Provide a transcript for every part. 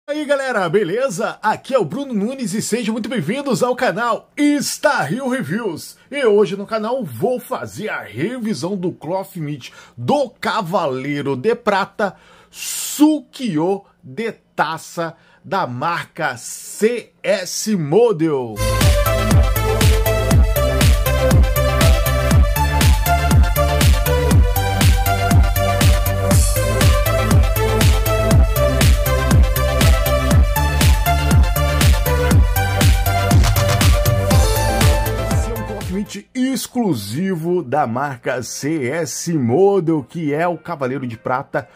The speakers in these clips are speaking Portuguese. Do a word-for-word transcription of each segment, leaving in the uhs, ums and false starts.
E aí galera, beleza? Aqui é o Bruno Nunes e sejam muito bem-vindos ao canal Star Hill Reviews. E hoje no canal vou fazer a revisão do Cloth Meat do Cavaleiro de Prata Sukiô de taça da marca C S Model. Exclusivo da marca C S Model, que é o Cavaleiro de Prata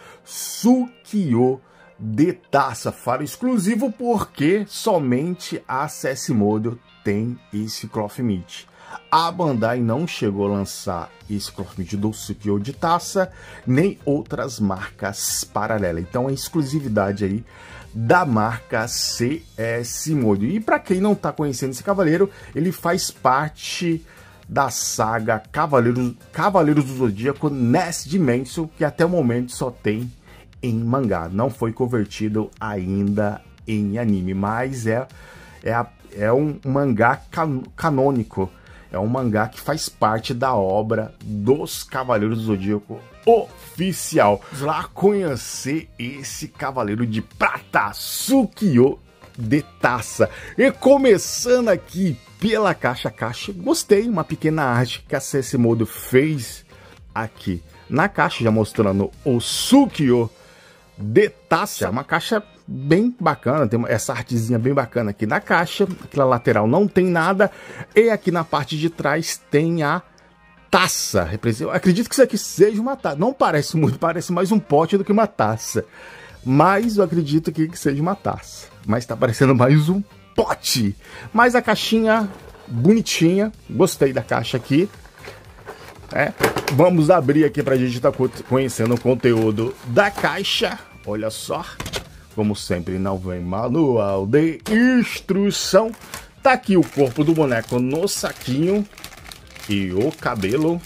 Sukiô de taça. Falo exclusivo porque somente a C S Model tem esse Cloth Meat. A Bandai não chegou a lançar esse Cloth Meat do Sukiô de taça, nem outras marcas paralelas. Então é exclusividade aí da marca C S Model. E para quem não está conhecendo esse cavaleiro, ele faz parte da saga Cavaleiros, Cavaleiros do Zodíaco Next Dimension, que até o momento só tem em mangá. Não foi convertido ainda em anime, mas é, é, a, é um mangá can, canônico. É um mangá que faz parte da obra dos Cavaleiros do Zodíaco oficial. Vamos lá conhecer esse Cavaleiro de Prata Sukiô de taça. E começando aqui pela caixa, caixa, gostei, uma pequena arte que a C S Model fez aqui na caixa, já mostrando o Sukiô de taça. É uma caixa bem bacana, tem essa artezinha bem bacana aqui na caixa. Aqui na lateral não tem nada, e aqui na parte de trás tem a taça. Eu acredito que isso aqui seja uma taça, não parece muito, parece mais um pote do que uma taça, mas eu acredito que seja uma taça, mas tá parecendo mais um pote. Mas a caixinha bonitinha, gostei da caixa aqui. É, vamos abrir aqui pra gente estar tá conhecendo o conteúdo da caixa. Olha só, como sempre não vem manual de instrução. Tá aqui o corpo do boneco no saquinho e o cabelo.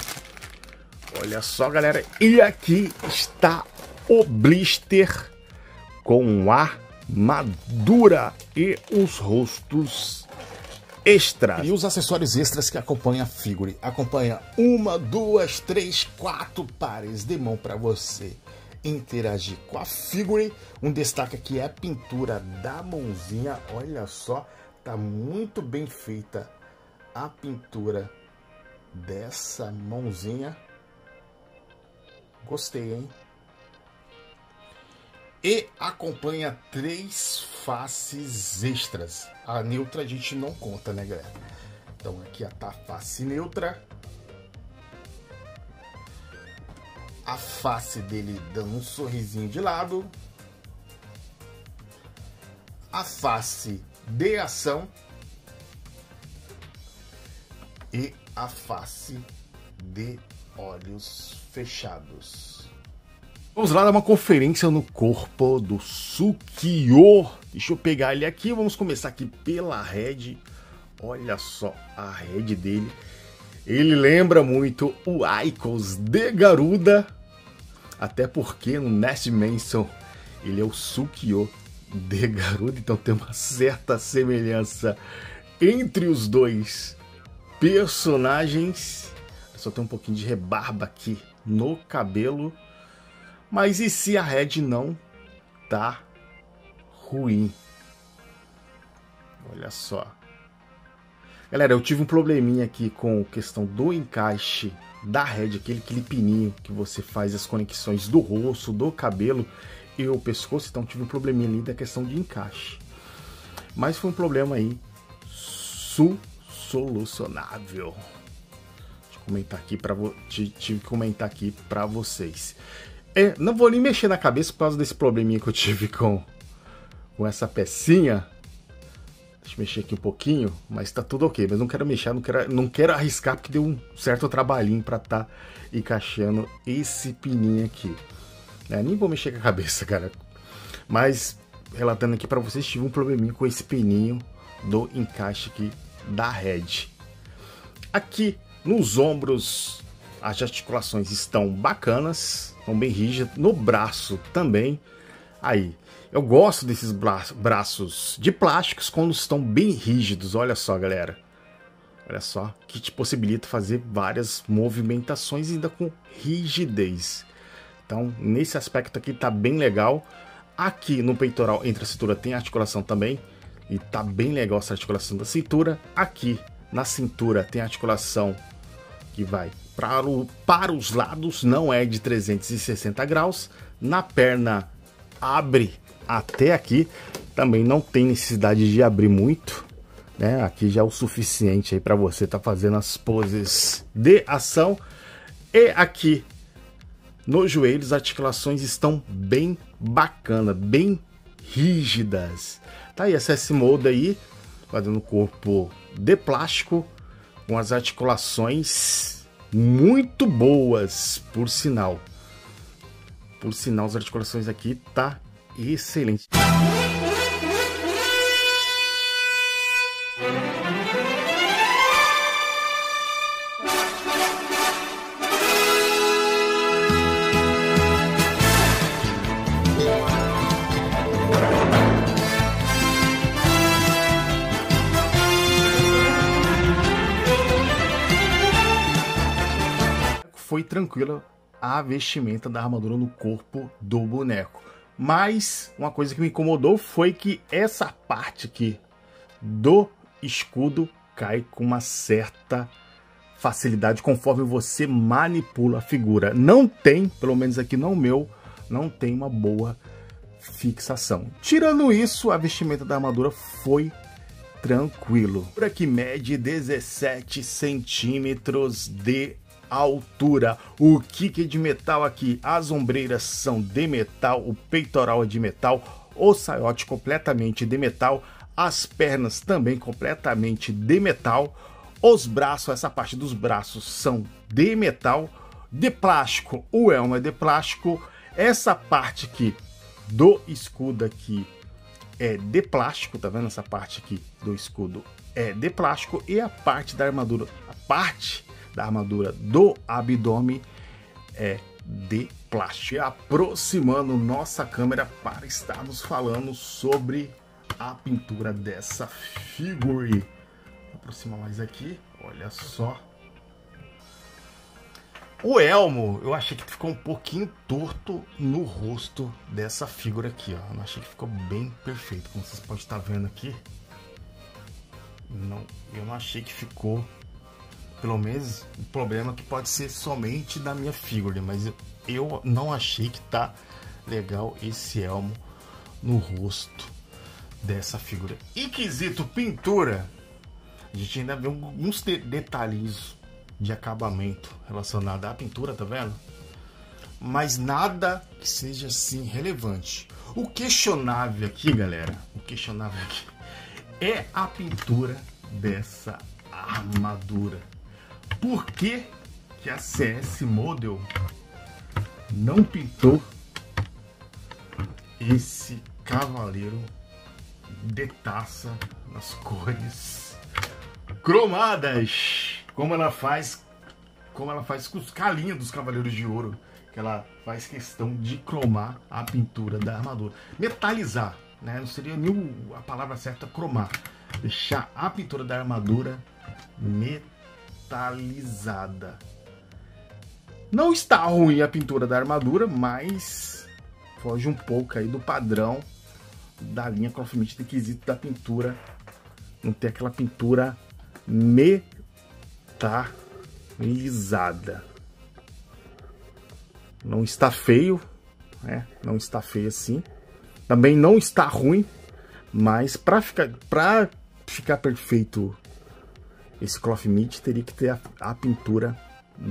Olha só, galera, e aqui está o blister com a armadura e os rostos extras. E os acessórios extras que acompanham a figure. Acompanha uma, duas, três, quatro pares de mão para você interagir com a figure. Um destaque aqui é a pintura da mãozinha. Olha só, tá muito bem feita a pintura dessa mãozinha. Gostei, hein? E acompanha três faces extras. A neutra a gente não conta, né, galera? Então aqui tá a face neutra. A face dele dando um sorrisinho de lado. A face de ação. E a face de olhos fechados. Vamos lá dar uma conferência no corpo do Sukiô. Deixa eu pegar ele aqui. Vamos começar aqui pela head. Olha só a head dele. Ele lembra muito o Icons de Garuda. Até porque no Next Dimension ele é o Sukiô de Garuda. Então tem uma certa semelhança entre os dois personagens. Só tem um pouquinho de rebarba aqui no cabelo. Mas e se a head não tá ruim? Olha só. Galera, eu tive um probleminha aqui com a questão do encaixe da head, aquele, aquele pininho que você faz as conexões do rosto, do cabelo e o pescoço. Então tive um probleminha ali da questão de encaixe. Mas foi um problema aí solucionável. Deixa eu comentar aqui para tive que comentar aqui para vocês. É, não vou nem mexer na cabeça por causa desse probleminha que eu tive com, com essa pecinha. Deixa eu mexer aqui um pouquinho, mas tá tudo ok. Mas não quero mexer, não quero, não quero arriscar porque deu um certo trabalhinho para tá encaixando esse pininho aqui. É, nem vou mexer com a cabeça, cara. Mas, relatando aqui para vocês, tive um probleminha com esse pininho do encaixe aqui da head. Aqui nos ombros as articulações estão bacanas, estão bem rígidas, no braço também. Aí, Eu gosto desses bra braços de plásticos quando estão bem rígidos. Olha só, galera. Olha só, que te possibilita fazer várias movimentações ainda com rigidez. Então, nesse aspecto aqui tá bem legal. Aqui no peitoral, entre a cintura, tem articulação também. E tá bem legal essa articulação da cintura. Aqui na cintura tem articulação que vai para, o, para os lados, não é de trezentos e sessenta graus. Na perna abre até aqui. Também não tem necessidade de abrir muito, né? Aqui já é o suficiente aí para você estar tá fazendo as poses de ação. E aqui nos joelhos, as articulações estão bem bacana, bem rígidas. Tá aí, essa S-Mode aí, fazendo o corpo de plástico, com as articulações muito boas, por sinal. Por sinal, as articulações aqui tá excelente. Foi tranquila a vestimenta da armadura no corpo do boneco. Mas uma coisa que me incomodou foi que essa parte aqui do escudo cai com uma certa facilidade conforme você manipula a figura. Não tem, pelo menos aqui no meu, não tem uma boa fixação. Tirando isso, a vestimenta da armadura foi tranquilo. Por aqui mede dezessete centímetros de altura. O kick é de metal aqui, as ombreiras são de metal, o peitoral é de metal, o saiote completamente de metal, as pernas também completamente de metal, os braços, essa parte dos braços são de metal, de plástico, o elmo é de plástico, essa parte aqui do escudo aqui é de plástico, tá vendo? Essa parte aqui do escudo é de plástico e a parte da armadura, a parte da armadura do abdômen é de plástico. E aproximando nossa câmera para estarmos falando sobre a pintura dessa figure. Vou aproximar mais aqui, olha só. O elmo, eu achei que ficou um pouquinho torto no rosto dessa figura aqui, ó. Eu não achei que ficou bem perfeito, como vocês podem estar vendo aqui. Não, eu não achei que ficou. Pelo menos o problema que pode ser somente da minha figura, mas eu, eu não achei que tá legal esse elmo no rosto dessa figura. E quesito pintura, a gente ainda vê alguns de detalhes de acabamento relacionado à pintura, tá vendo? Mas nada que seja assim relevante. O questionável aqui, galera, o questionável aqui é a pintura dessa armadura. Por que que a C S Model não pintou esse cavaleiro de taça nas cores cromadas, como ela faz, como ela faz com os calinhos dos Cavaleiros de Ouro, que ela faz questão de cromar a pintura da armadura, metalizar, né? Não seria nem a palavra certa cromar, deixar a pintura da armadura metalizada. Metalizada. Não está ruim a pintura da armadura, mas foge um pouco aí do padrão da linha Clothmate de quesito da pintura. Não tem aquela pintura metalizada. Não está feio, né? Não está feio assim. Também não está ruim, mas para ficar, para ficar perfeito esse Clothmate, teria que ter a, a pintura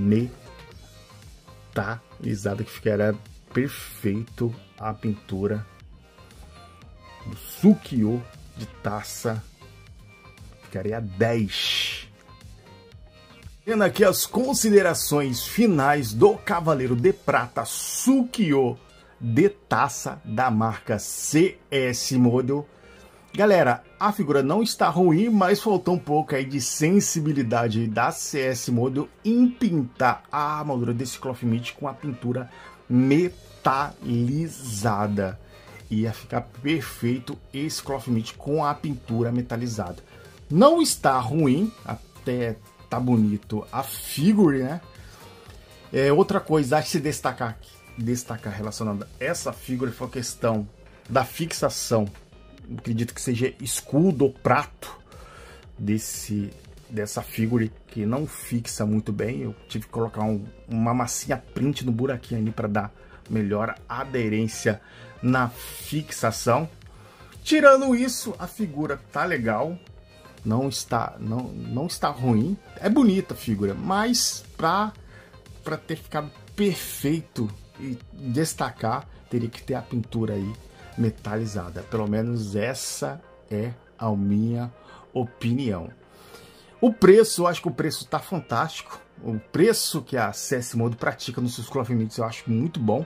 metalizada, que ficaria perfeito a pintura do Sukiô de taça. Ficaria dez. Tendo aqui as considerações finais do Cavaleiro de Prata Sukiô de taça da marca C S Model. Galera, a figura não está ruim, mas faltou um pouco aí de sensibilidade da C S Model em pintar a armadura desse Clothmate com a pintura metalizada. ia ficar perfeito esse cloth meat com a pintura metalizada. Não está ruim, até tá bonito a figure, né? É, outra coisa a se destacar aqui, destacar relacionada a essa figure foi a questão da fixação. Eu acredito que seja escudo ou prato desse, dessa figure, que não fixa muito bem. Eu tive que colocar um, uma massinha print no buraquinho ali para dar melhor aderência na fixação. Tirando isso, a figura tá legal. Não está, não, não está ruim. É bonita a figura, mas para para ter ficado perfeito e destacar, teria que ter a pintura aí metalizada. Pelo menos essa é a minha opinião. O preço, eu acho que o preço tá fantástico. O preço que a C S Mode pratica nos seus cloth meats eu acho muito bom.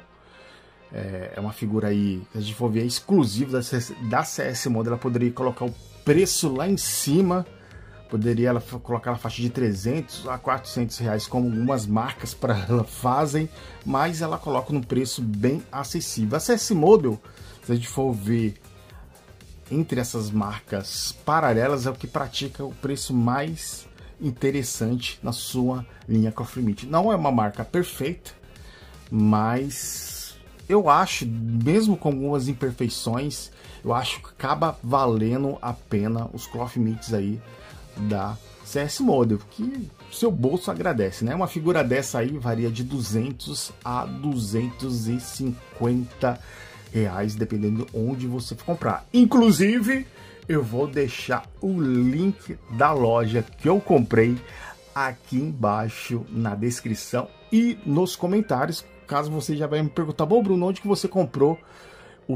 É uma figura aí, se a gente for ver, é exclusiva da C S, da C S Mode. Ela poderia colocar o preço lá em cima, poderia ela colocar na faixa de trezentos a quatrocentos reais, como algumas marcas para ela fazem, mas ela coloca num preço bem acessível. A C S Mode, se a gente for ver entre essas marcas paralelas, é o que pratica o preço mais interessante na sua linha cloth meat. Não é uma marca perfeita, mas eu acho, mesmo com algumas imperfeições, eu acho que acaba valendo a pena os cloth meats aí da C S Mode, que seu bolso agradece, né? Uma figura dessa aí varia de duzentos a duzentos e cinquenta reais, dependendo de onde você for comprar. Inclusive, eu vou deixar o link da loja que eu comprei aqui embaixo na descrição e nos comentários, caso você já vai me perguntar: bom, Bruno, onde que você comprou o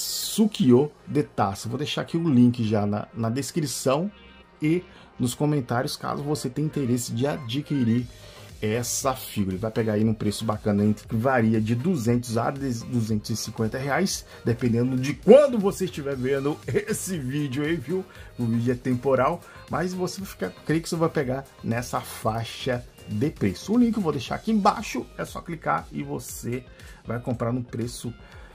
Sukiô de taça? Vou deixar aqui o link já na, na descrição e nos comentários, caso você tenha interesse de adquirir essa figura. Vai pegar aí num preço bacana, entre que varia de duzentos a duzentos e cinquenta reais, dependendo de quando você estiver vendo esse vídeo aí, viu? O vídeo é temporal, mas você vai ficar, creio que você vai pegar nessa faixa de preço. O link eu vou deixar aqui embaixo, é só clicar e você vai comprar num preço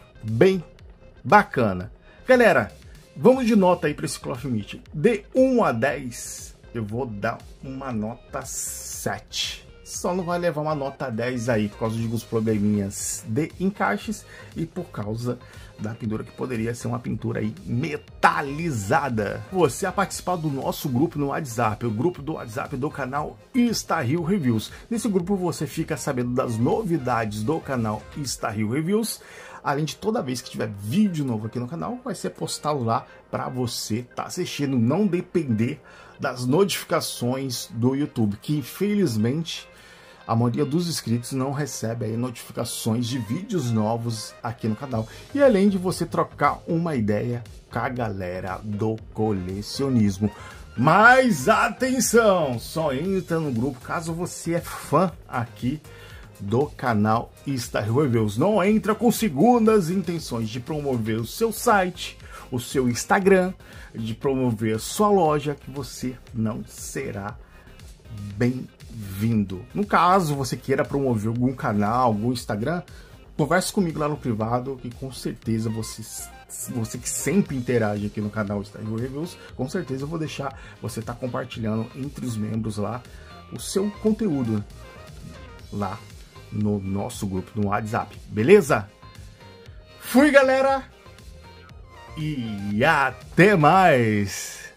bem bacana. Galera, vamos de nota aí para esse cloth meat. De um a dez, eu vou dar uma nota sete. Só não vai levar uma nota dez aí por causa de alguns probleminhas de encaixes e por causa da pintura, que poderia ser uma pintura aí metalizada. Você a participar do nosso grupo no WhatsApp, o grupo do WhatsApp do canal Instahil Reviews. Nesse grupo você fica sabendo das novidades do canal Instahil Reviews, além de toda vez que tiver vídeo novo aqui no canal, vai ser postado lá para você estar tá assistindo, não depender das notificações do YouTube, que infelizmente a maioria dos inscritos não recebe aí notificações de vídeos novos aqui no canal. E além de você trocar uma ideia com a galera do colecionismo. Mas atenção, só entra no grupo caso você é fã aqui do canal Instahil Reviews. Não entra com segundas intenções de promover o seu site, o seu Instagram, de promover a sua loja, que você não será bem-vindo. No caso você queira promover algum canal, algum Instagram, converse comigo lá no privado, que com certeza você, você que sempre interage aqui no canal Instahil Reviews, com certeza eu vou deixar você estar tá compartilhando entre os membros lá o seu conteúdo lá no nosso grupo no WhatsApp, beleza? Fui, galera, e até mais!